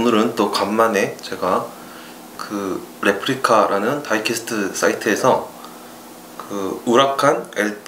오늘은 또 간만에 제가 그 레프리카라는 다이캐스트 사이트에서 그 우라칸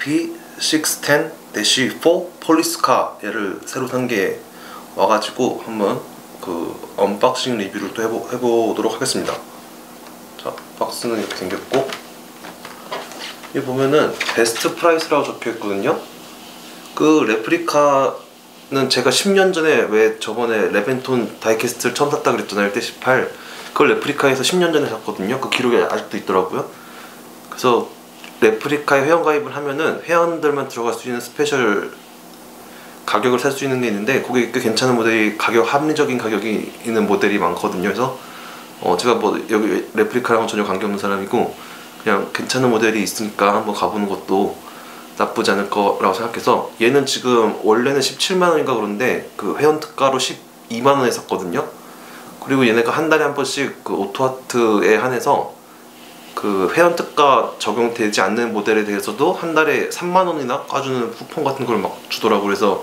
LP610-4 폴리스카 얘를 새로 산 게 와가지고 한번 그 언박싱 리뷰를 또 해보도록 하겠습니다. 자, 박스는 이렇게 생겼고, 여기 보면은 베스트 프라이스라고 적혀있거든요. 그 레프리카는 제가 10년 전에 왜 저번에 레벤톤 다이캐스트를 처음 샀다 그랬잖아요. 1대18 그걸 레프리카에서 10년 전에 샀거든요. 그 기록이 아직도 있더라고요. 그래서 레프리카에 회원가입을 하면은 회원들만 들어갈 수 있는 스페셜 가격을 살 수 있는 게 있는데, 그게 꽤 괜찮은 모델이, 합리적인 가격이 있는 모델이 많거든요. 그래서 제가 뭐 여기 레프리카랑은 전혀 관계없는 사람이고 그냥 괜찮은 모델이 있으니까 한번 가보는 것도 나쁘지 않을 거라고 생각해서, 얘는 지금 원래는 17만원인가 그런데 그 회원 특가로 12만원에 샀거든요. 그리고 얘네가 한 달에 한 번씩 그 오토하트에 한해서 그 회원 특가 적용되지 않는 모델에 대해서도 한 달에 3만원이나 까주는 쿠폰 같은 걸 막 주더라고. 그래서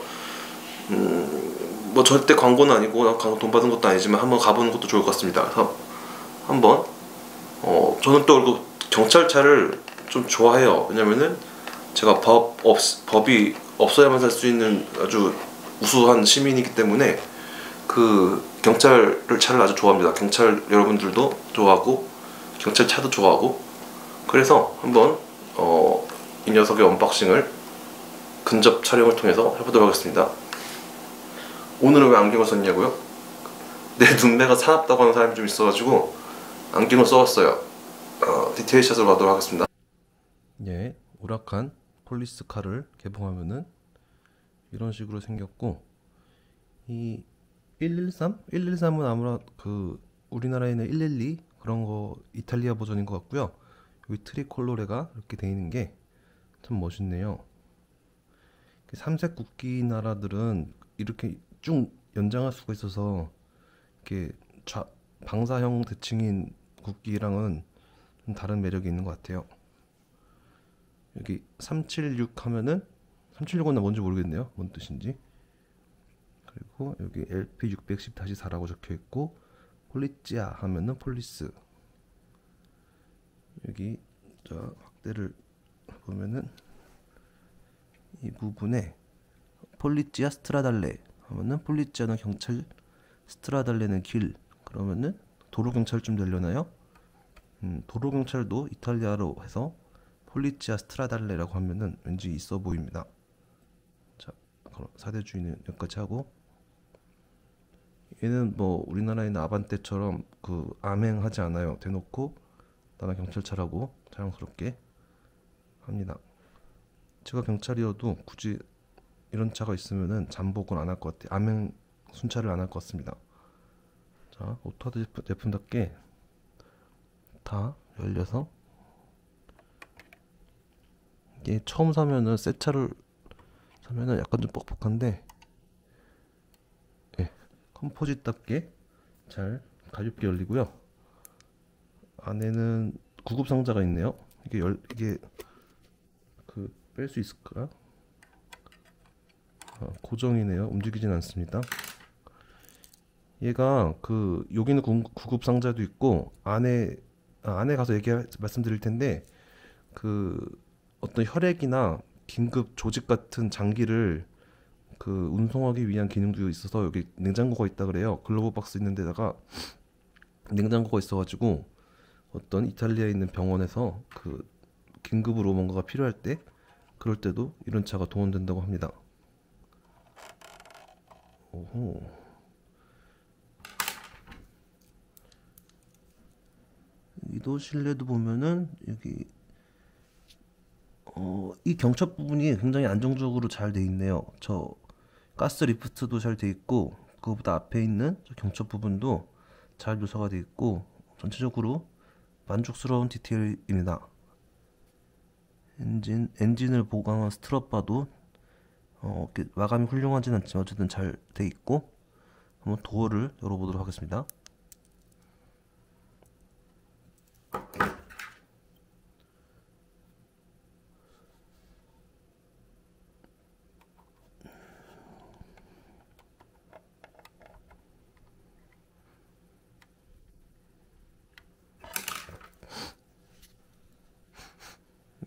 뭐 절대 광고는 아니고 돈 받은 것도 아니지만 한번 가보는 것도 좋을 것 같습니다. 그래서 한번 저는 또 그리고 경찰차를 좀 좋아해요. 왜냐면은 제가 법이 없어야만 살 수 있는 아주 우수한 시민이기 때문에 그 경찰차를 아주 좋아합니다. 경찰 여러분들도 좋아하고 경찰차도 좋아하고, 그래서 한번 이 녀석의 언박싱을 근접 촬영을 통해서 해보도록 하겠습니다. 오늘은 왜 안경을 썼냐고요? 내 눈매가 사납다고 하는 사람이 좀 있어가지고 안경을 써왔어요. 디테일 샷으로 가도록 하겠습니다. 예, 우라칸 폴리스카를 개봉하면은 이런 식으로 생겼고, 이 113? 113은 아무나 그 우리나라에는 112 그런 거 이탈리아 버전인 것 같고요. 여기 트리콜로레가 이렇게 돼 있는 게 참 멋있네요. 삼색 국기 나라들은 이렇게 쭉 연장할 수가 있어서 이렇게 방사형 대칭인 국기랑은 좀 다른 매력이 있는 것 같아요. 여기 376 하면은 376은 뭔지 모르겠네요. 뭔 뜻인지. 그리고 여기 LP610-4라고 적혀있고, 폴리찌아 하면은 폴리스. 여기 확대를 보면은 이 부분에 폴리찌아 스트라달레 하면은 폴리찌아는 경찰, 스트라달레는 길, 그러면은 도로경찰쯤 되려나요? 도로경찰도 이탈리아로 해서 폴리찌아 스트라달레라고 하면은 왠지 있어 보입니다. 자, 그럼 사대주의는 여기까지 하고, 얘는 뭐 우리나라에는 아반떼처럼 그 암행하지 않아요. 대놓고 나는 경찰차라고 자랑스럽게 합니다. 제가 경찰이어도 굳이 이런 차가 있으면은 잠복은 안 할 것 같아요. 암행 순찰을 안 할 것 같습니다. 자, 오토하드 제품답게 다 열려서, 이게 처음 사면은 새 차를 사면은 약간 좀 뻑뻑한데, 예, 컴포짓답게 잘 가볍게 열리고요. 안에는 구급 상자가 있네요. 이게 그 뺄 수 있을까? 고정이네요. 움직이진 않습니다. 얘가 그 여기는 구급 상자도 있고, 안에 가서 말씀드릴 텐데, 그 어떤 혈액이나 긴급 조직 같은 장기를 그 운송하기 위한 기능도 있어서 여기 냉장고가 있다 그래요. 글로브 박스 있는 데다가 냉장고가 있어가지고 어떤 이탈리아에 있는 병원에서 그 긴급으로 뭔가가 필요할 때, 그럴 때도 이런 차가 동원된다고 합니다. 오호. 이도 실내도 보면은 여기 이 경첩 부분이 굉장히 안정적으로 잘 돼 있네요. 저 가스 리프트도 잘 돼 있고, 그거보다 앞에 있는 저 경첩 부분도 잘 묘사가 돼 있고, 전체적으로 만족스러운 디테일입니다. 엔진을 보강한 스트럿바도 마감이 훌륭하진 않지만 어쨌든 잘 돼 있고, 한번 도어를 열어보도록 하겠습니다.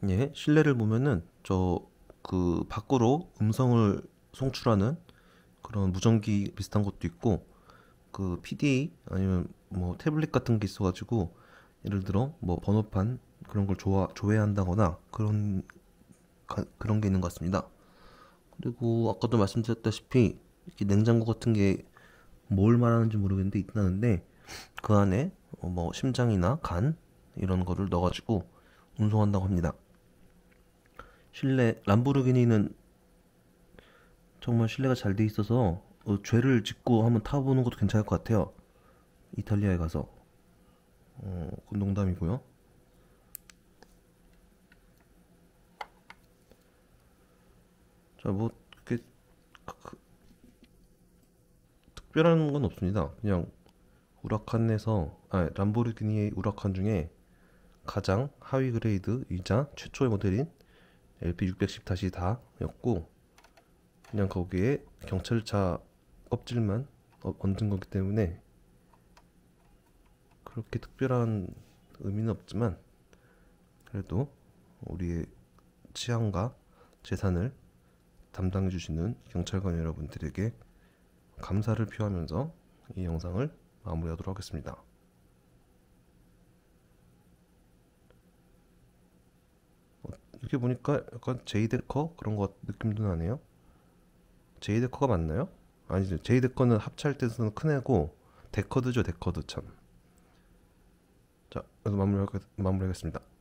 예, 실내를 보면은 저 그 밖으로 음성을 송출하는 그런 무전기 비슷한 것도 있고, 그 PDA 아니면 뭐 태블릿 같은 게 있어가지고, 예를 들어 뭐 번호판 그런 걸 조회한다거나 그런 게 있는 것 같습니다. 그리고 아까도 말씀드렸다시피 이렇게 냉장고 같은 게 뭘 말하는지 모르겠는데 있다는데, 그 안에 뭐 심장이나 간 이런 거를 넣어가지고 운송한다고 합니다. 실내 람보르기니는 정말 실내가 잘 돼 있어서 죄를 짓고 한번 타보는 것도 괜찮을 것 같아요. 이탈리아에 가서. 그건 농담이고요. 자, 뭐 그렇게 특별한 건 없습니다. 그냥 람보르기니의 우라칸 중에 가장 하위 그레이드이자 최초의 모델인 LP610-4였고, 그냥 거기에 경찰차 껍질만 얹은 거기 때문에 그렇게 특별한 의미는 없지만, 그래도 우리의 치안과 재산을 담당해 주시는 경찰관 여러분들에게 감사를 표하면서 이 영상을 마무리하도록 하겠습니다. 이렇게 보니까 약간 제이데커 그런 거 느낌도 나네요. 제이데커가 맞나요? 아니죠. 제이데커는 합체할 때 쓰는 큰 애고, 데커드죠, 데커드 참. 자, 그래서 마무리하겠습니다.